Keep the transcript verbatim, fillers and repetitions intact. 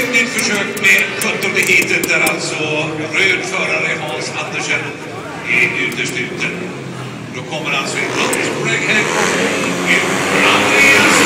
ett nytt försök med sjuttonde heatet där alltså röd förare Hans Andersen är utesluten. Då kommer alltså en runt på väg här. Andreas